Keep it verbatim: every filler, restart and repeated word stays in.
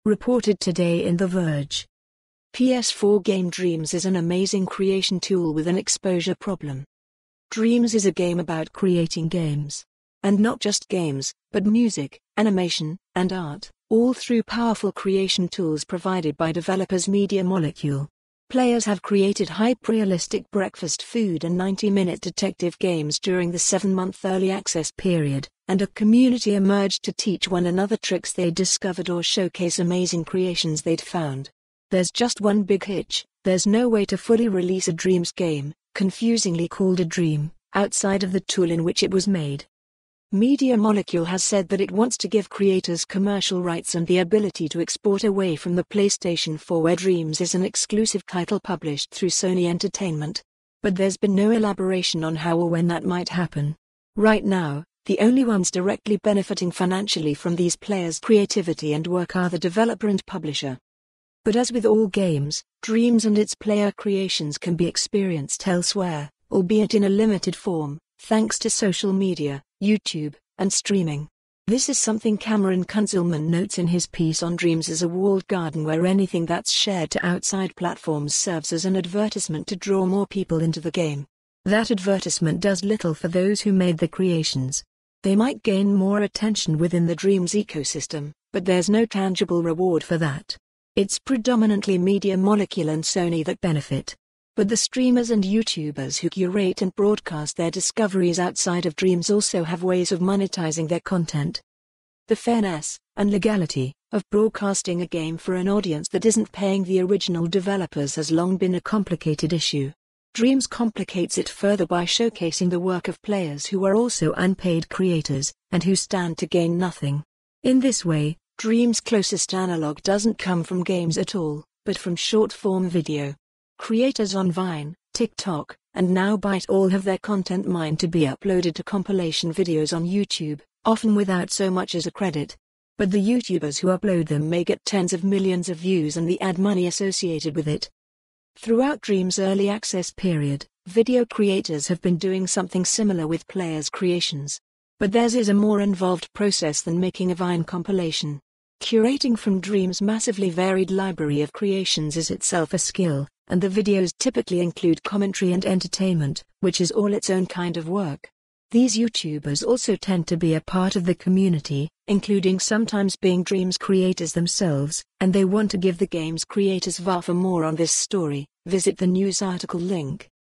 Reported today in The Verge. P S four game Dreams is an amazing creation tool with an exposure problem. Dreams is a game about creating games. And not just games, but music, animation, and art, all through powerful creation tools provided by developers Media Molecule. Players have created hyperrealistic breakfast food and ninety-minute detective games during the seven-month early access period, and a community emerged to teach one another tricks they discovered or showcase amazing creations they'd found. There's just one big hitch: there's no way to fully release a Dreams game, confusingly called a dream, outside of the tool in which it was made. Media Molecule has said that it wants to give creators commercial rights and the ability to export away from the PlayStation four, where Dreams is an exclusive title published through Sony Entertainment. But there's been no elaboration on how or when that might happen. Right now, the only ones directly benefiting financially from these players' creativity and work are the developer and publisher. But as with all games, Dreams and its player creations can be experienced elsewhere, albeit in a limited form, thanks to social media, YouTube, and streaming. This is something Cameron Kunzelman notes in his piece on Dreams as a walled garden where anything that's shared to outside platforms serves as an advertisement to draw more people into the game. That advertisement does little for those who made the creations. They might gain more attention within the Dreams ecosystem, but there's no tangible reward for that. It's predominantly Media Molecule and Sony that benefit. But the streamers and YouTubers who curate and broadcast their discoveries outside of Dreams also have ways of monetizing their content. The fairness and legality of broadcasting a game for an audience that isn't paying the original developers has long been a complicated issue. Dreams complicates it further by showcasing the work of players who are also unpaid creators, and who stand to gain nothing. In this way, Dreams' closest analog doesn't come from games at all, but from short-form video. Creators on Vine, TikTok, and now Byte all have their content mined to be uploaded to compilation videos on YouTube, often without so much as a credit. But the YouTubers who upload them may get tens of millions of views and the ad money associated with it. Throughout Dreams' early access period, video creators have been doing something similar with players' creations. But theirs is a more involved process than making a Vine compilation. Curating from Dreams' massively varied library of creations is itself a skill, and the videos typically include commentary and entertainment, which is all its own kind of work. These YouTubers also tend to be a part of the community, including sometimes being Dreams creators themselves, and they want to give the game's creators. For more on this story, visit the news article link.